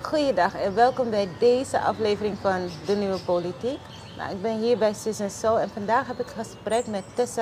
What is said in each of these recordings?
Goeiedag en welkom bij deze aflevering van De Nieuwe Politiek. Nou, ik ben hier bij Zus en Zo en vandaag heb ik een gesprek met Tessa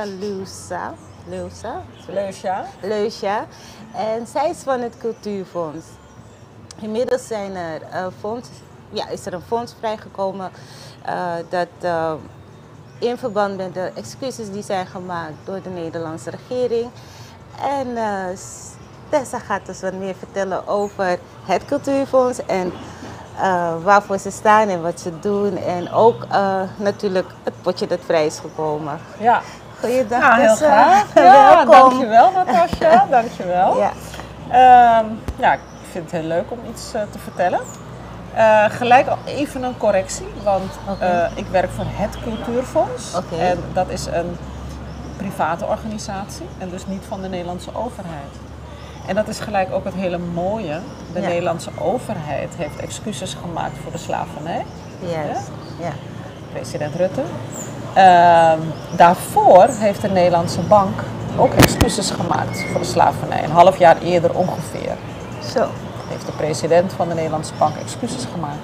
Leusja. En zij is van het Cultuurfonds. Inmiddels is er een fonds vrijgekomen dat in verband met de excuses die zijn gemaakt door de Nederlandse regering. En Tessa gaat dus wat meer vertellen over het Cultuurfonds en waarvoor ze staan en wat ze doen. En ook natuurlijk het potje dat vrij is gekomen. Ja. Goeiedag, nou, heel Tessa. graag. Ja, dankjewel Natasja, dankjewel. Ja. Ik vind het heel leuk om iets te vertellen. Gelijk al even een correctie, want ik werk voor het Cultuurfonds. En dat is een private organisatie en dus niet van de Nederlandse overheid. En dat is gelijk ook het hele mooie. De Nederlandse overheid heeft excuses gemaakt voor de slavernij. Juist. Ja. President Rutte. Daarvoor heeft de Nederlandse bank ook excuses gemaakt voor de slavernij. Een half jaar eerder ongeveer. Zo. Heeft de president van de Nederlandse bank excuses gemaakt.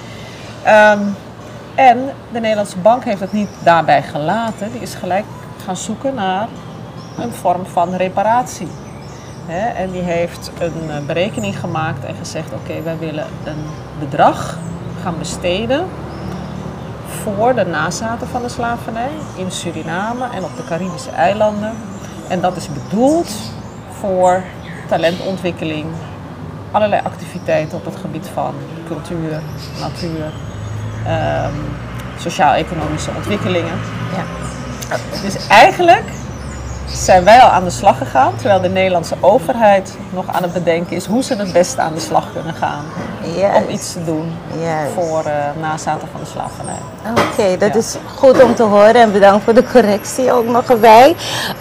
En de Nederlandse bank heeft het niet daarbij gelaten. Die is gelijk gaan zoeken naar een vorm van reparatie. En die heeft een berekening gemaakt en gezegd, oké, wij willen een bedrag gaan besteden voor de nazaten van de slavernij in Suriname en op de Caribische eilanden. En dat is bedoeld voor talentontwikkeling, allerlei activiteiten op het gebied van cultuur, natuur, sociaal-economische ontwikkelingen. Ja. Dus eigenlijk zijn wij al aan de slag gegaan, terwijl de Nederlandse overheid nog aan het bedenken is hoe ze het beste aan de slag kunnen gaan. Om iets te doen voor nazaten van de slavernij. Oké, dat is goed om te horen en bedankt voor de correctie ook nog erbij.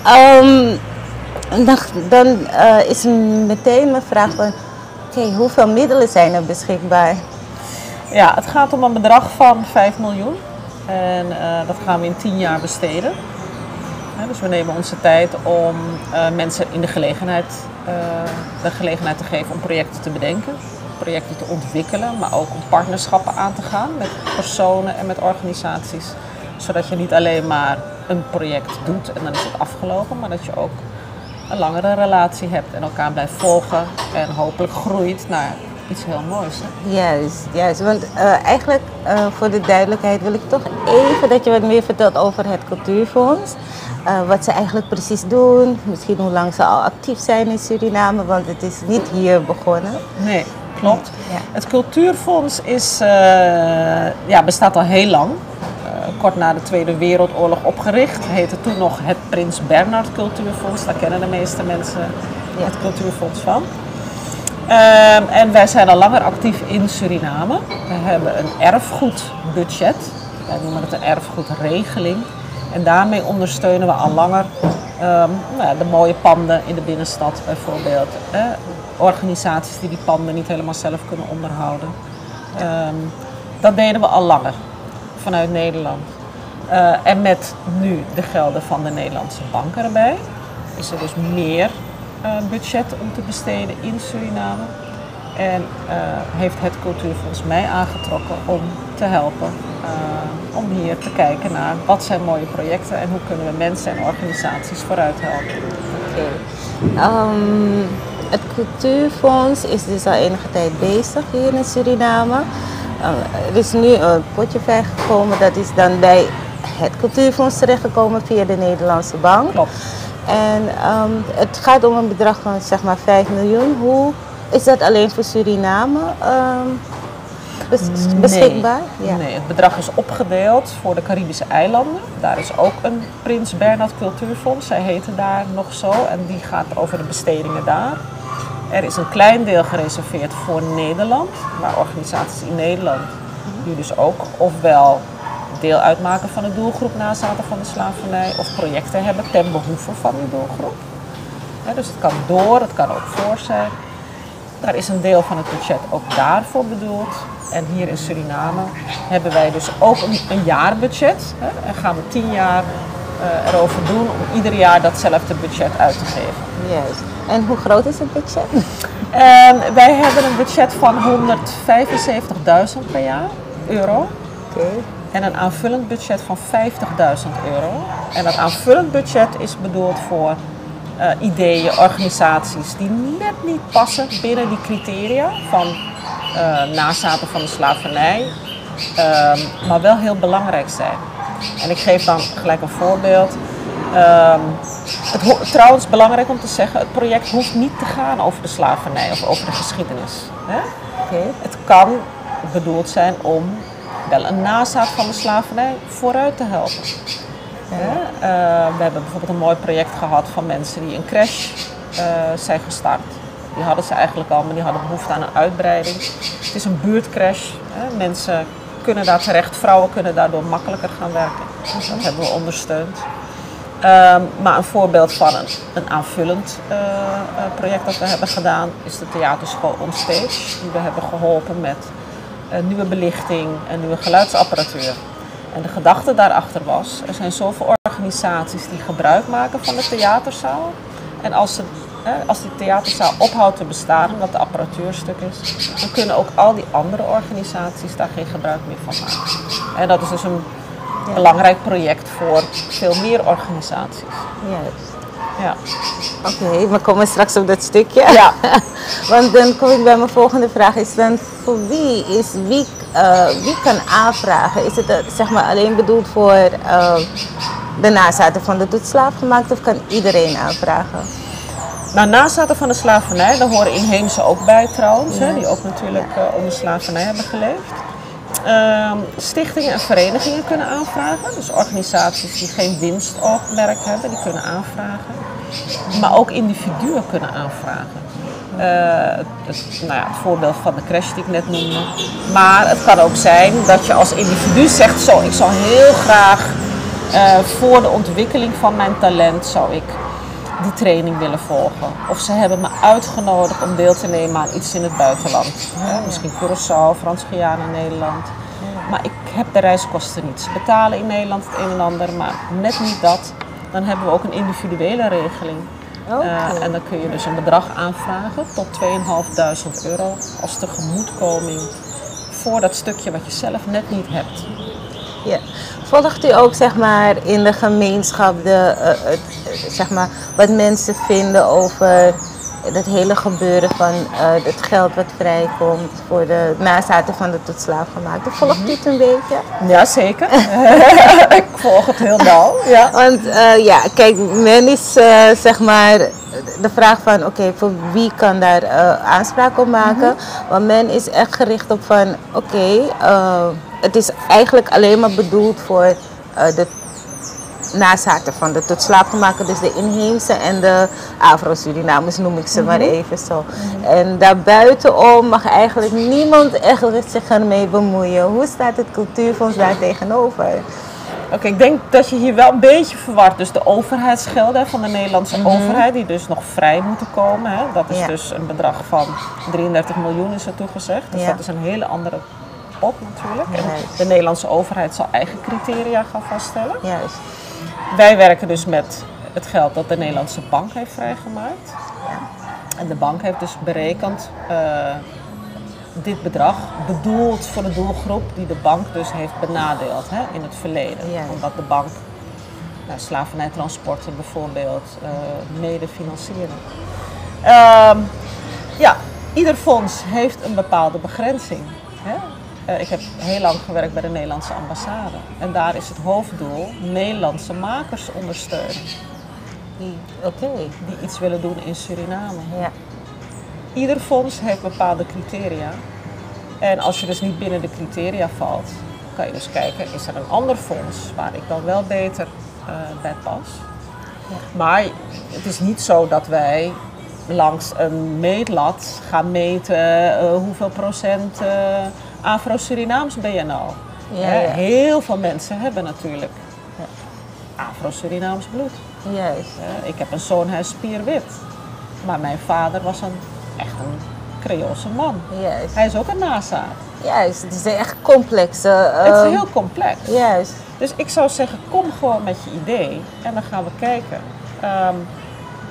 Dan is meteen mijn vraag van, hoeveel middelen zijn er beschikbaar? Ja, het gaat om een bedrag van 5 miljoen en dat gaan we in 10 jaar besteden. Dus we nemen onze tijd om mensen in de gelegenheid te geven om projecten te bedenken, projecten te ontwikkelen, maar ook om partnerschappen aan te gaan met personen en met organisaties. Zodat je niet alleen maar een project doet en dan is het afgelopen, maar dat je ook een langere relatie hebt en elkaar blijft volgen en hopelijk groeit naar iets heel moois. Hè? Juist. Want eigenlijk voor de duidelijkheid wil ik toch even dat je wat meer vertelt over het Cultuurfonds. Wat ze eigenlijk precies doen, misschien hoe lang ze al actief zijn in Suriname, want het is niet hier begonnen. Nee, klopt. Ja. Het Cultuurfonds bestaat al heel lang. Kort na de Tweede Wereldoorlog opgericht. Heette toen nog het Prins Bernhard Cultuurfonds. Daar kennen de meeste mensen het Cultuurfonds van. En wij zijn al langer actief in Suriname. We hebben een erfgoedbudget. Wij noemen het een erfgoedregeling. En daarmee ondersteunen we al langer de mooie panden in de binnenstad bijvoorbeeld. Organisaties die panden niet helemaal zelf kunnen onderhouden. Dat deden we al langer vanuit Nederland. En met nu de gelden van de Nederlandse banken erbij is er dus meer budget om te besteden in Suriname. En heeft het Cultuurfonds mij aangetrokken om te helpen. Om hier te kijken naar wat zijn mooie projecten en hoe kunnen we mensen en organisaties vooruit helpen. Het Cultuurfonds is dus al enige tijd bezig hier in Suriname. Er is nu een potje vrijgekomen, dat is dan bij het Cultuurfonds terechtgekomen via de Nederlandse bank. Klopt. En het gaat om een bedrag van zeg maar 5 miljoen. Hoe is dat alleen voor Suriname beschikbaar? Nee, het bedrag is opgedeeld voor de Caribische eilanden. Daar is ook een Prins Bernhard Cultuurfonds, zij heten daar nog zo. En die gaat over de bestedingen daar. Er is een klein deel gereserveerd voor Nederland, waar organisaties in Nederland die dus ook ofwel deel uitmaken van de doelgroep nazaten van de slavernij of projecten hebben ten behoeve van die doelgroep. Dus het kan het kan ook voor zijn. Daar is een deel van het budget ook daarvoor bedoeld. En hier in Suriname hebben wij dus ook een jaarbudget. En gaan we 10 jaar erover doen om ieder jaar datzelfde budget uit te geven. Juist. En hoe groot is het budget? Wij hebben een budget van 175.000 per jaar, euro. Oké. En een aanvullend budget van 50.000 euro. En dat aanvullend budget is bedoeld voor ideeën, organisaties die net niet passen binnen die criteria van nazaten van de slavernij, maar wel heel belangrijk zijn. En ik geef dan gelijk een voorbeeld. Trouwens, belangrijk om te zeggen, het project hoeft niet te gaan over de slavernij of over de geschiedenis. Hè? Okay. Het kan bedoeld zijn om wel een nazaat van de slavernij vooruit te helpen. Ja. We hebben bijvoorbeeld een mooi project gehad van mensen die een crash zijn gestart. Die hadden ze eigenlijk al, maar die hadden behoefte aan een uitbreiding. Het is een buurtcrash. Mensen kunnen daar terecht, vrouwen kunnen daardoor makkelijker gaan werken. Dat hebben we ondersteund. Maar een voorbeeld van een aanvullend project dat we hebben gedaan is de theaterschool Onstage. Die we hebben geholpen met nieuwe belichting en nieuwe geluidsapparatuur. En de gedachte daarachter was, er zijn zoveel organisaties die gebruik maken van de theaterzaal. En als die theaterzaal ophoudt te bestaan omdat de apparatuur stuk is, dan kunnen ook al die andere organisaties daar geen gebruik meer van maken. En dat is dus een belangrijk project voor veel meer organisaties. Juist. Ja. Oké, we komen straks op dat stukje. Ja. Want dan kom ik bij mijn volgende vraag. Is dan voor wie kan aanvragen? Is het zeg maar alleen bedoeld voor de nazaten van de tot slaaf gemaakt of kan iedereen aanvragen? Nou, nazaten van de slavernij, daar horen inheemse ook bij trouwens, hè, die ook natuurlijk onder slavernij hebben geleefd. Stichtingen en verenigingen kunnen aanvragen, dus organisaties die geen winstoogmerk hebben, die kunnen aanvragen. Maar ook individuen kunnen aanvragen. Het voorbeeld van de crash die ik net noemde. Maar het kan ook zijn dat je als individu zegt, zo, ik zou heel graag voor de ontwikkeling van mijn talent zou ik die training willen volgen. Of ze hebben me uitgenodigd om deel te nemen aan iets in het buitenland. Misschien Curaçao, Frans-Guyana, Nederland. Maar ik heb de reiskosten niet. Ze betalen in Nederland het een en ander, maar net niet dat. Dan hebben we ook een individuele regeling. En dan kun je dus een bedrag aanvragen tot 2.500 euro als tegemoetkoming voor dat stukje wat je zelf net niet hebt. Ja. Volgt u ook zeg maar, in de gemeenschap zeg maar, wat mensen vinden over dat hele gebeuren van het geld wat vrijkomt voor de nazaten van de tot slaaf gemaakte? Volgt u het een beetje? Ja, zeker. Ik volg het heel nauw. Ja. Want kijk, men is zeg maar de vraag van oké, voor wie kan daar aanspraak op maken? Want men is echt gericht op van oké, het is eigenlijk alleen maar bedoeld voor de nazaten van de tot slaaf gemaakte, dus de inheemse en de Afro-Surinamers noem ik ze maar even zo. En daarbuitenom mag eigenlijk niemand echt zich ermee bemoeien. Hoe staat het cultuurfonds daar tegenover? Oké, ik denk dat je hier wel een beetje verward. Dus de overheidsgelden van de Nederlandse overheid, die dus nog vrij moeten komen. Hè. Dat is dus een bedrag van 33 miljoen is er toegezegd. Dus dat is een hele andere pot natuurlijk. En de Nederlandse overheid zal eigen criteria gaan vaststellen. Juist. Wij werken dus met het geld dat de Nederlandse bank heeft vrijgemaakt. En de bank heeft dus berekend dit bedrag bedoeld voor de doelgroep die de bank dus heeft benadeeld in het verleden. Omdat de bank slavernijtransporten bijvoorbeeld mede financieren. Ieder fonds heeft een bepaalde begrenzing. Ik heb heel lang gewerkt bij de Nederlandse ambassade. En daar is het hoofddoel Nederlandse makers ondersteunen. Die iets willen doen in Suriname. Ja. Ieder fonds heeft bepaalde criteria. En als je dus niet binnen de criteria valt, kan je dus kijken, is er een ander fonds waar ik dan wel beter bij pas. Ja. Maar het is niet zo dat wij langs een meetlat gaan meten hoeveel procent Afro-Surinaams ben je nou. Heel veel mensen hebben natuurlijk Afro-Surinaams bloed. Juist. Ik heb een zoon, hij is spierwit. Maar mijn vader was echt een Creoolse man. Juist. Hij is ook een nazaat. Juist, het is echt complex. Het is heel complex. Juist. Dus ik zou zeggen, kom gewoon met je idee en dan gaan we kijken.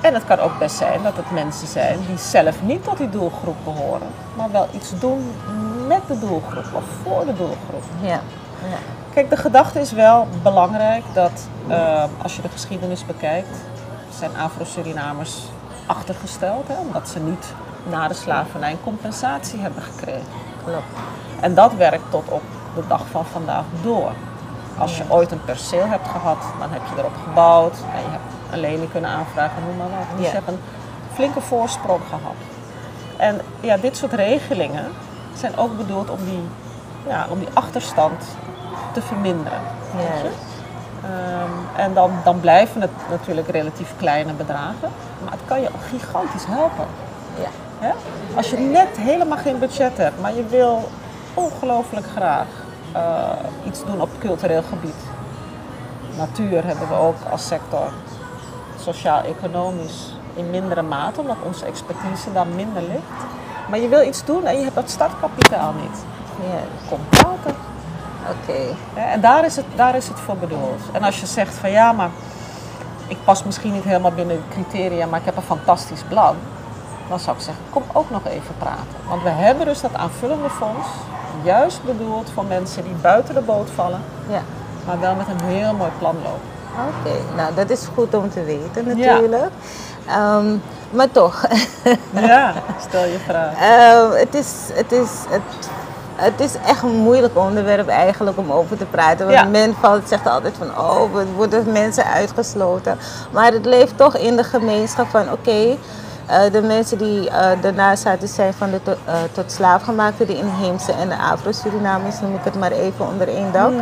En het kan ook best zijn dat het mensen zijn die zelf niet tot die doelgroep behoren, maar wel iets doen met de doelgroep of voor de doelgroep. Ja. Ja. Kijk, de gedachte is wel belangrijk dat als je de geschiedenis bekijkt, zijn Afro-Surinamers achtergesteld, hè, omdat ze niet na de slavernij compensatie hebben gekregen. Klopt. En dat werkt tot op de dag van vandaag door. Als je ooit een perceel hebt gehad, dan heb je erop gebouwd en je hebt een lening kunnen aanvragen, noem maar wat. Dus je hebt een flinke voorsprong gehad. En ja, dit soort regelingen zijn ook bedoeld om die achterstand te verminderen. Ja. En dan blijven het natuurlijk relatief kleine bedragen, maar het kan je ook gigantisch helpen. Ja. Hè? Als je net helemaal geen budget hebt, maar je wil ongelooflijk graag iets doen op cultureel gebied. Natuur hebben we ook als sector, sociaal-economisch in mindere mate, omdat onze expertise daar minder ligt. Maar je wil iets doen en je hebt dat startkapitaal niet. Ja. Kom praten. Oké. En daar is het voor bedoeld. En als je zegt van ja, maar ik pas misschien niet helemaal binnen de criteria, maar ik heb een fantastisch plan. Dan zou ik zeggen, kom ook nog even praten. Want we hebben dus dat aanvullende fonds juist bedoeld voor mensen die buiten de boot vallen, Ja. maar wel met een heel mooi plan lopen. Oké, nou dat is goed om te weten natuurlijk. Maar toch, Ja, stel je vraag. het is echt een moeilijk onderwerp eigenlijk om over te praten. Want Ja. men zegt altijd van, oh, we worden mensen uitgesloten. Maar het leeft toch in de gemeenschap van, oké, de mensen die de nazaten zijn van de tot slaafgemaakten, de inheemse en de Afro-Surinamers, noem ik het maar even onder één dak.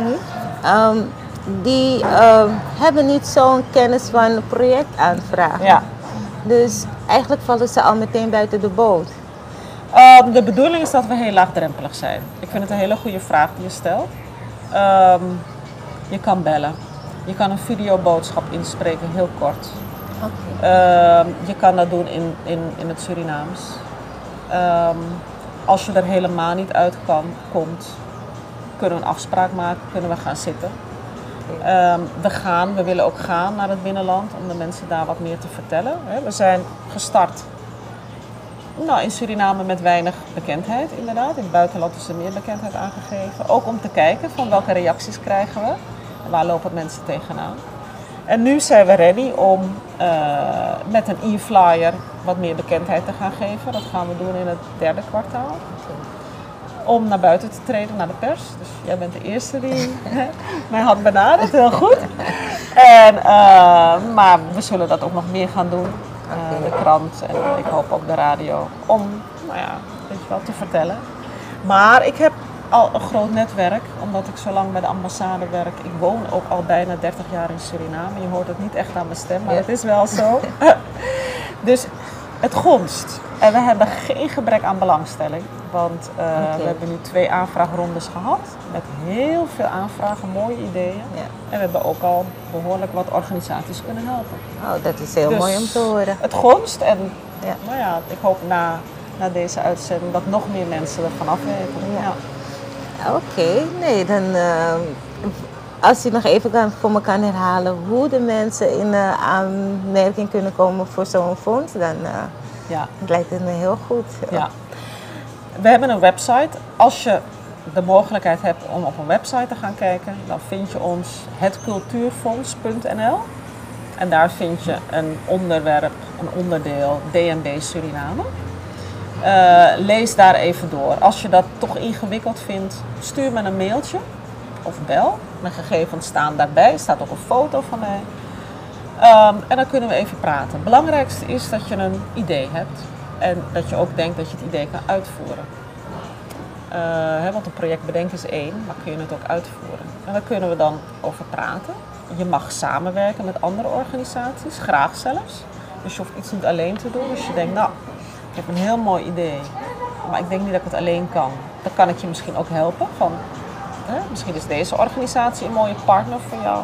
Die hebben niet zo'n kennis van projectaanvragen. Ja. Dus eigenlijk vallen ze al meteen buiten de boot. De bedoeling is dat we heel laagdrempelig zijn. Ik vind het een hele goede vraag die je stelt. Je kan bellen. Je kan een videoboodschap inspreken, heel kort. Je kan dat doen in het Surinaams. Als je er helemaal niet uit komt, kunnen we een afspraak maken, kunnen we gaan zitten. We willen ook gaan naar het binnenland om de mensen daar wat meer te vertellen. We zijn gestart in Suriname met weinig bekendheid inderdaad. In het buitenland is er meer bekendheid aangegeven. Ook om te kijken van welke reacties krijgen we en waar lopen mensen tegenaan. En nu zijn we ready om met een e-flyer wat meer bekendheid te gaan geven. Dat gaan we doen in het derde kwartaal. Om naar buiten te treden, naar de pers. Dus jij bent de eerste die mij had benaderd, heel goed. Maar we zullen dat ook nog meer gaan doen. De krant en ik hoop ook de radio. Om, weet je wel, te vertellen. Maar ik heb al een groot netwerk, omdat ik zo lang bij de ambassade werk. Ik woon ook al bijna 30 jaar in Suriname. Je hoort het niet echt aan mijn stem, maar het is wel zo. Dus het gonst. En we hebben geen gebrek aan belangstelling. Want we hebben nu 2 aanvraagrondes gehad. Met heel veel aanvragen, mooie ideeën. Ja. En we hebben ook al behoorlijk wat organisaties kunnen helpen. Oh, dat is heel mooi om te horen. Het gonst. En ik hoop na deze uitzending dat nog meer mensen ervan af weten. Ja. Oké, nee, dan als je nog even voor me kan herhalen hoe de mensen in aanmerking kunnen komen voor zo'n fonds, dan lijkt het me heel goed. Ja. We hebben een website. Als je de mogelijkheid hebt om op een website te gaan kijken, dan vind je ons hetcultuurfonds.nl. En daar vind je een onderdeel DNB Suriname. Lees daar even door. Als je dat toch ingewikkeld vindt, stuur me een mailtje of bel. Mijn gegevens staan daarbij, er staat ook een foto van mij. En dan kunnen we even praten. Het belangrijkste is dat je een idee hebt en dat je ook denkt dat je het idee kan uitvoeren. Want een project bedenken is één, maar kun je het ook uitvoeren. En daar kunnen we dan over praten. Je mag samenwerken met andere organisaties, graag zelfs. Dus je hoeft iets niet alleen te doen. Dus je denkt, ik heb een heel mooi idee, maar ik denk niet dat ik het alleen kan. Dan kan ik je misschien ook helpen. Misschien is deze organisatie een mooie partner voor jou.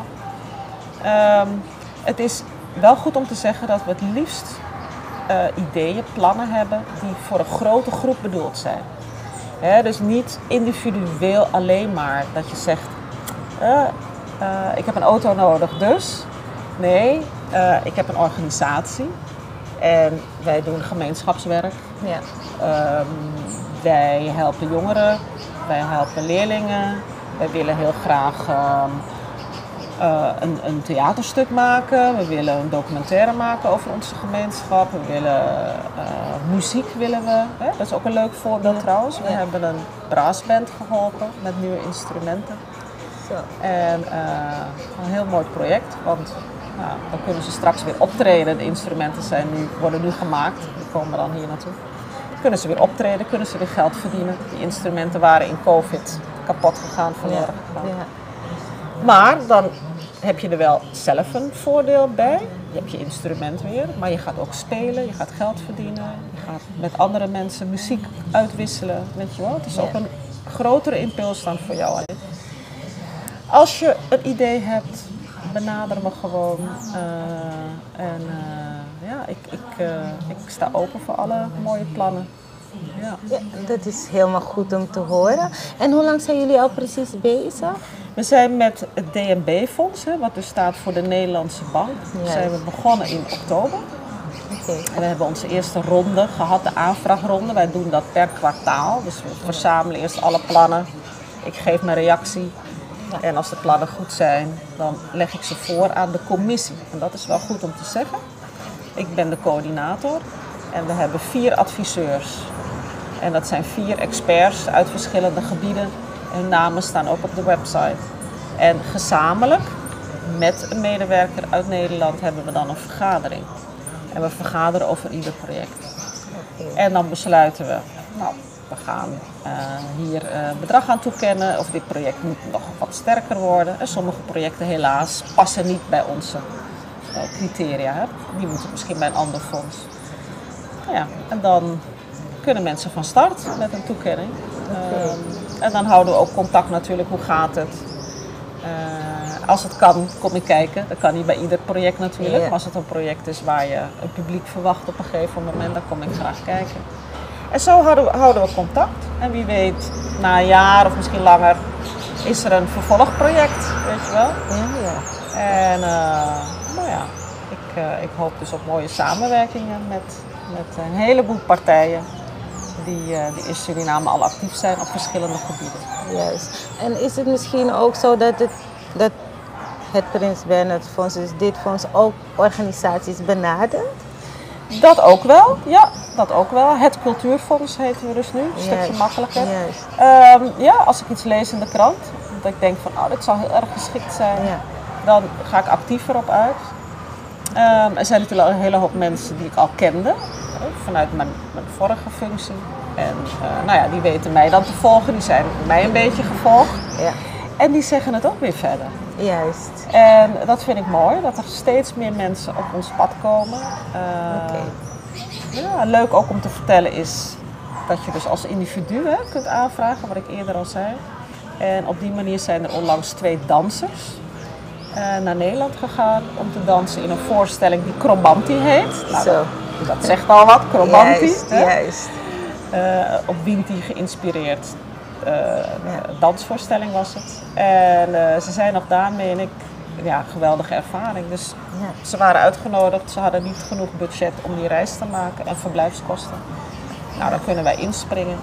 Het is wel goed om te zeggen dat we het liefst ideeën, plannen hebben die voor een grote groep bedoeld zijn. Dus niet individueel alleen maar dat je zegt, ik heb een auto nodig, dus. Nee, ik heb een organisatie En wij doen gemeenschapswerk. Ja. Wij helpen jongeren, wij helpen leerlingen. Wij willen heel graag een theaterstuk maken. We willen een documentaire maken over onze gemeenschap. We willen muziek willen we. Hè? Dat is ook een leuk voorbeeld trouwens. We hebben een brassband geholpen met nieuwe instrumenten. Zo. En een heel mooi project, want dan kunnen ze straks weer optreden. De instrumenten worden nu gemaakt, die komen dan hier naartoe. Dan kunnen ze weer optreden, kunnen ze weer geld verdienen. Die instrumenten waren in COVID kapot gegaan, verloren gegaan. Ja. Maar dan heb je er wel zelf een voordeel bij. Je hebt je instrument weer, maar je gaat ook spelen, je gaat geld verdienen. Je gaat met andere mensen muziek uitwisselen, weet je wel. Het is ook een grotere impuls dan voor jou. Als je een idee hebt, benader me gewoon. Ik sta open voor alle mooie plannen. Ja. Ja, dat is helemaal goed om te horen. En hoe lang zijn jullie al precies bezig? We zijn met het DNB-fonds, wat dus staat voor de Nederlandse Bank. Yes. Zijn we begonnen in oktober. Okay. En we hebben onze eerste ronde gehad, de aanvraagronde. Wij doen dat per kwartaal. Dus we verzamelen eerst alle plannen. Ik geef mijn reactie. Ja. En als de plannen goed zijn, dan leg ik ze voor aan de commissie. En dat is wel goed om te zeggen. Ik ben de coördinator en we hebben 4 adviseurs. En dat zijn 4 experts uit verschillende gebieden. Hun namen staan ook op de website. En gezamenlijk met een medewerker uit Nederland hebben we dan een vergadering. En we vergaderen over ieder project. En dan besluiten we, we gaan hier bedrag aan toekennen of dit project moet nog wat sterker worden. En sommige projecten helaas passen niet bij onze criteria. Hè. Die moeten misschien bij een ander fonds. Ja, en dan kunnen mensen van start met een toekenning. En dan houden we ook contact natuurlijk, hoe gaat het. Als het kan, kom ik kijken. Dat kan niet bij ieder project natuurlijk. Yeah. Maar als het een project is waar je een publiek verwacht op een gegeven moment, dan kom ik graag kijken. En zo houden we contact. En wie weet, na een jaar of misschien langer, is er een vervolgproject, weet je wel. Ja. En ik hoop dus op mooie samenwerkingen met een heleboel partijen die in Suriname al actief zijn op verschillende gebieden. Juist. En is het misschien ook zo dat het Prins Bernhard Fonds, dus dit fonds, ook organisaties benadert? Dat ook wel, ja, dat ook wel. Het Cultuurfonds heten we dus nu, een stukje makkelijker. Als ik iets lees in de krant, dat ik denk van, dit zou heel erg geschikt zijn, dan ga ik actiever op uit. Er zijn natuurlijk al een hele hoop mensen die ik al kende, vanuit mijn vorige functie. En die weten mij dan te volgen, die zijn mij een beetje gevolgd. Ja. En die zeggen het ook weer verder. Juist. En dat vind ik mooi, dat er steeds meer mensen op ons pad komen. Leuk ook om te vertellen is dat je dus als individu kunt aanvragen, wat ik eerder al zei. En op die manier zijn er onlangs 2 dansers naar Nederland gegaan om te dansen in een voorstelling die Kromanti heet. Dat zegt al wat, Kromanti. Juist. Op Winti geïnspireerd. Dansvoorstelling was het. En ze zijn nog daarmee en geweldige ervaring. Dus ze waren uitgenodigd, ze hadden niet genoeg budget om die reis te maken en verblijfskosten. Dan kunnen wij inspringen.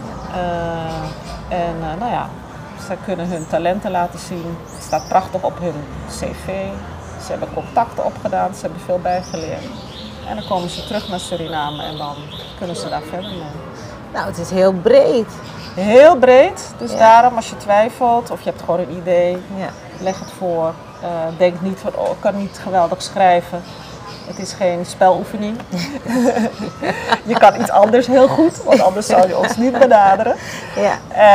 Ze kunnen hun talenten laten zien. Het staat prachtig op hun cv. Ze hebben contacten opgedaan, ze hebben veel bijgeleerd. En dan komen ze terug naar Suriname en dan kunnen ze daar verder mee. Nou, het is heel breed. Heel breed, dus daarom als je twijfelt of je hebt gewoon een idee, leg het voor. Denk niet van, ik kan niet geweldig schrijven. Het is geen speloefening. Je kan iets anders heel goed, want anders zou je ons niet benaderen. Ja.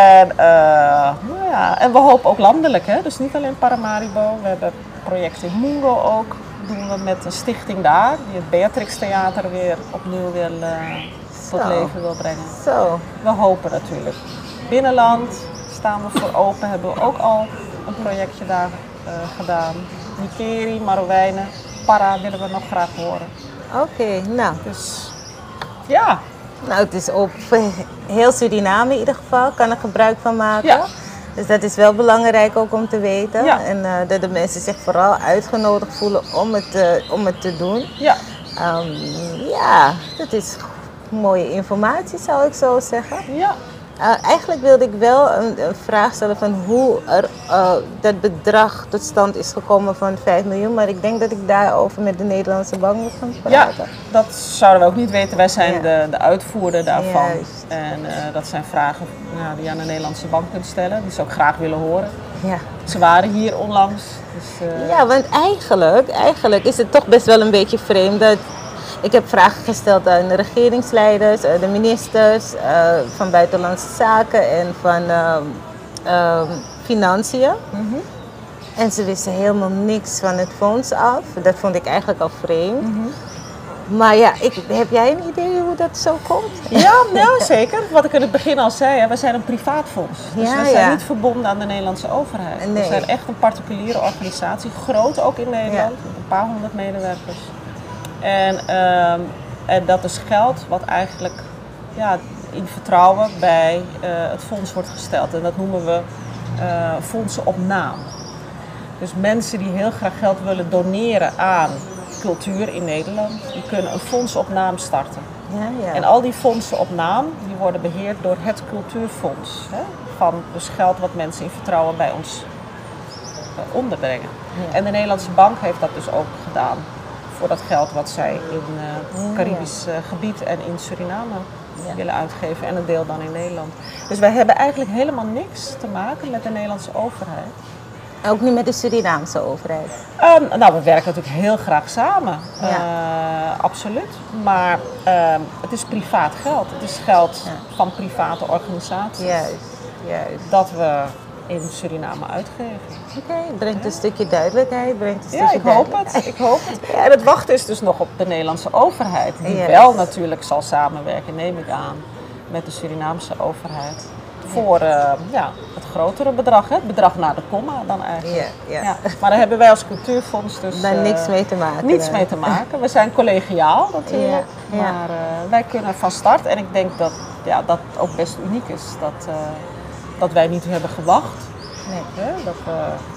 En we hopen ook landelijk, dus niet alleen Paramaribo. We hebben projecten in Mungo ook. Doen we met een stichting daar, die het Beatrix Theater weer opnieuw tot leven wil brengen. Zo. We hopen natuurlijk. Binnenland staan we voor open, hebben we ook al een projectje daar gedaan. Nikeri, Marowijnen, Para willen we nog graag horen. Oké, nou. Dus ja. Nou, het is op heel Suriname in ieder geval, kan er gebruik van maken. Ja. Dus dat is wel belangrijk ook om te weten. Ja. En dat de mensen zich vooral uitgenodigd voelen om het te doen. Ja. Ja, dat is mooie informatie, zou ik zo zeggen. Ja. Eigenlijk wilde ik wel een vraag stellen van hoe dat bedrag tot stand is gekomen van 5 miljoen. Maar ik denk dat ik daarover met de Nederlandse bank moet gaan praten. Ja, dat zouden we ook niet weten. Wij zijn Ja. de uitvoerder daarvan. Juist. En dat zijn vragen die je aan de Nederlandse bank kunt stellen. Die ze ook graag willen horen. Ja. Ze waren hier onlangs. Dus, Ja, want eigenlijk is het toch best wel een beetje vreemd dat... Ik heb vragen gesteld aan de regeringsleiders, de ministers van Buitenlandse Zaken en van Financiën. En ze wisten helemaal niks van het fonds af. Dat vond ik eigenlijk al vreemd. Maar ja, heb jij een idee hoe dat zo komt? Ja, nou, zeker. Wat ik in het begin al zei, hè, we zijn een privaat fonds. Dus Ja, we zijn ja. niet verbonden aan de Nederlandse overheid. Nee. We zijn echt een particuliere organisatie, groot ook in Nederland, met een paar honderd medewerkers. En dat is geld wat eigenlijk in vertrouwen bij het fonds wordt gesteld. En dat noemen we fondsen op naam. Dus mensen die heel graag geld willen doneren aan cultuur in Nederland, die kunnen een fonds op naam starten. Ja, ja. En al die fondsen op naam die worden beheerd door het Cultuurfonds. Hè? Van dus geld wat mensen in vertrouwen bij ons onderbrengen. Ja. En de Nederlandse bank heeft dat dus ook gedaan. Voor dat geld wat zij in het Caribisch gebied en in Suriname willen uitgeven. En een deel dan in Nederland. Dus wij hebben eigenlijk helemaal niks te maken met de Nederlandse overheid. Ook niet met de Surinaamse overheid. Nou, we werken natuurlijk heel graag samen. Absoluut. Maar het is privaat geld. Het is geld van private organisaties. Juist. Dat we in Suriname uitgeven. Oké, brengt een stukje duidelijkheid. Ja, ik hoop het. En het wachten is dus nog op de Nederlandse overheid. Die Yes. wel natuurlijk zal samenwerken, neem ik aan, met de Surinaamse overheid. Voor het grotere bedrag, het bedrag naar de komma dan eigenlijk. Ja. Maar daar hebben wij als cultuurfonds dus Daar niks mee te maken. niets mee te maken. We zijn collegiaal natuurlijk, Ja. maar wij kunnen van start. En ik denk dat dat ook best uniek is, dat wij niet hebben gewacht. Nee. Dat we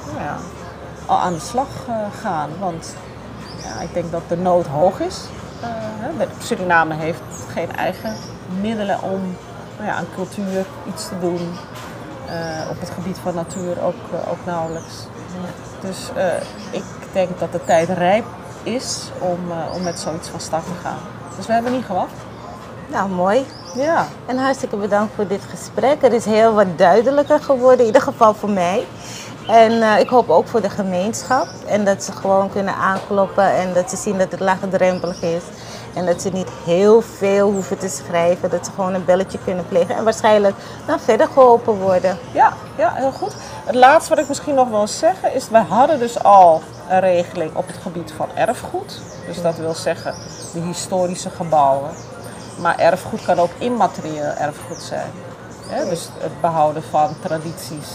al aan de slag gaan. Want ik denk dat de nood hoog is. Suriname heeft geen eigen middelen om aan cultuur iets te doen. Op het gebied van natuur ook nauwelijks. Dus ik denk dat de tijd rijp is om met zoiets van start te gaan. Dus we hebben niet gewacht. Nou, mooi. Ja. En hartstikke bedankt voor dit gesprek. Het is heel wat duidelijker geworden, in ieder geval voor mij. En ik hoop ook voor de gemeenschap. En dat ze gewoon kunnen aankloppen en dat ze zien dat het laagdrempelig is. En dat ze niet heel veel hoeven te schrijven. Dat ze gewoon een belletje kunnen plegen en waarschijnlijk verder geholpen worden. Ja, heel goed. Het laatste wat ik misschien nog wil zeggen is, wij hadden dus al een regeling op het gebied van erfgoed. Dus dat wil zeggen de historische gebouwen. Maar erfgoed kan ook immaterieel erfgoed zijn. Dus het behouden van tradities.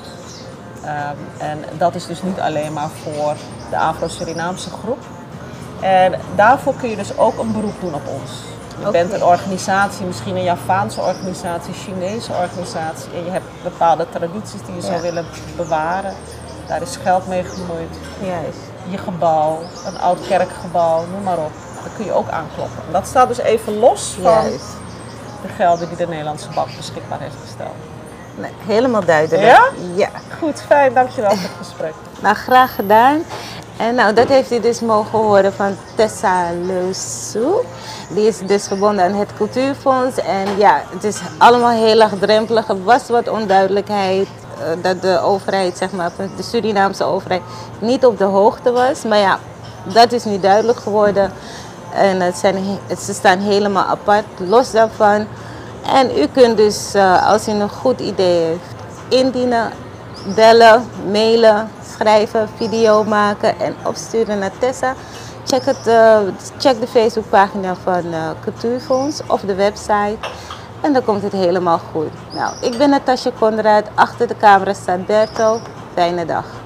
En dat is dus niet alleen maar voor de Afro-Surinaamse groep. En daarvoor kun je dus ook een beroep doen op ons. Je bent een organisatie, misschien een Javaanse organisatie, Chinese organisatie. En je hebt bepaalde tradities die je zou willen bewaren. Daar is geld mee gemoeid. Juist. Je gebouw, een oud kerkgebouw, noem maar op. Daar kun je ook aankloppen. En dat staat dus even los van de gelden die de Nederlandse bank beschikbaar heeft gesteld. Nee, helemaal duidelijk. Ja? Ja. Goed, fijn. Dankjewel voor het gesprek. Nou, graag gedaan. En nou, dat heeft u dus mogen horen van Tessa Leusu. Die is dus verbonden aan het Cultuurfonds. En ja, het is allemaal heel laagdrempelig. Er was wat onduidelijkheid dat de overheid, zeg maar, de Surinaamse overheid, niet op de hoogte was. Maar ja, dat is nu duidelijk geworden. En ze staan helemaal apart, los daarvan. En u kunt dus, als u een goed idee heeft, indienen, bellen, mailen, schrijven, video maken en opsturen naar Tessa. Check de Facebookpagina van Cultuurfonds of de website. En dan komt het helemaal goed. Nou, ik ben Natasja Conrad. Achter de camera staat Berto. Fijne dag.